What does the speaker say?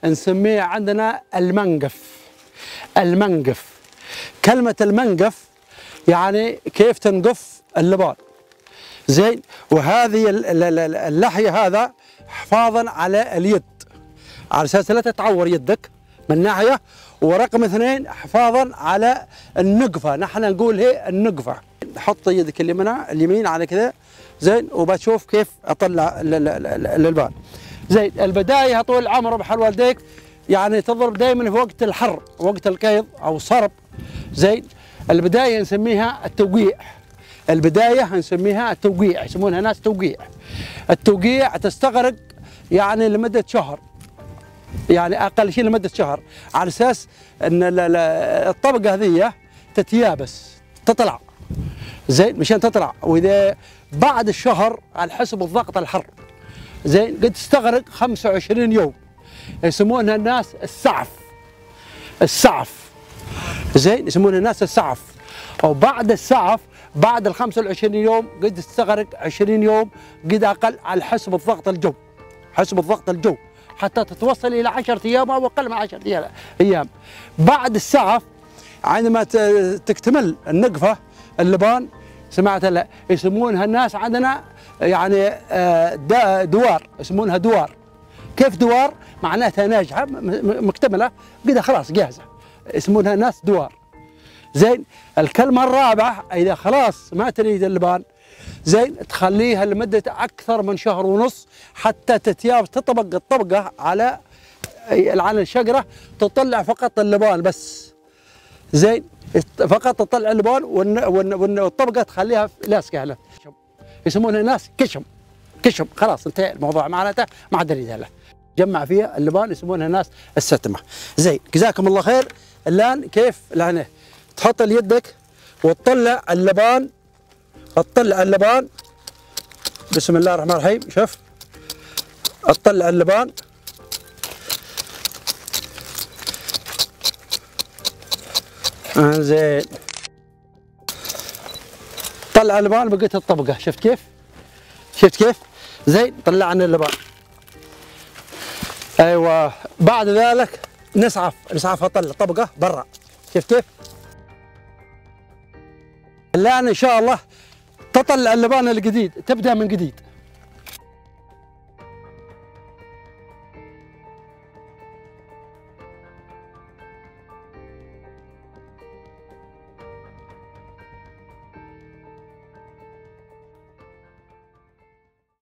نسميه عندنا المنقف. المنقف، كلمة المنقف يعني كيف تنقف اللبان. زين، وهذه اللحية هذا حفاظا على اليد، على اساس لا تتعور يدك من ناحية، ورقم اثنين حفاظا على النقفة، نحن نقول هي النقفة. حط يدك اليمين على كذا، زين، وبتشوف كيف اطلع اللبان. زين، البداية طول العمر بحال والديك يعني تضرب دائما في وقت الحر، وقت القيض او الصرب. زين، البداية نسميها التوقيع. البداية نسميها التوقيع، يسمونها ناس توقيع. التوقيع تستغرق يعني لمدة شهر، يعني أقل شيء لمدة شهر، على أساس أن الطبقة هذه تتيابس تطلع. زين، مشان تطلع، وإذا بعد الشهر على حسب الضغط الحر، زين، قد تستغرق 25 يوم، يسمونها الناس السعف. السعف، زين، يسمونها الناس السعف. أو بعد السعف، بعد ال 25 يوم قد تستغرق 20 يوم، قد أقل، على حسب الضغط الجو، حسب الضغط الجو، حتى تتوصل إلى 10 أيام أو أقل من 10 أيام. بعد السعف عندما تكتمل النقفة اللبان، سمعت لا، يسمونها الناس عندنا يعني دوار، يسمونها دوار. كيف دوار؟ معناتها ناجحة مكتملة، قد خلاص جاهزة، يسمونها ناس دوار. زين، الكلمة الرابعة إذا خلاص ما تريد اللبان، زين، تخليها لمدة أكثر من شهر ونص حتى تتياب، تطبق الطبقة على الشجرة، تطلع فقط اللبان بس. زين، فقط تطلع اللبان، والطبقة تخليها لاصقة له، يسمونها ناس كشم. كشم، خلاص انتهى الموضوع، معناته ما حد يريدها له، جمع فيها اللبان، يسمونها ناس الستمة. زين، جزاكم الله خير. الآن كيف الآن تحط يدك وتطلع اللبان، تطلع اللبان، بسم الله الرحمن الرحيم. شوف، تطلع اللبان، زين، طلع اللبان، بقيت الطبقة، شفت كيف؟ شفت كيف؟ زين، طلعنا اللبان. ايوه، بعد ذلك نسعف اطلع طبقة برا، شفت كيف؟ الآن إن شاء الله تطلع اللبان الجديد، تبدأ من جديد.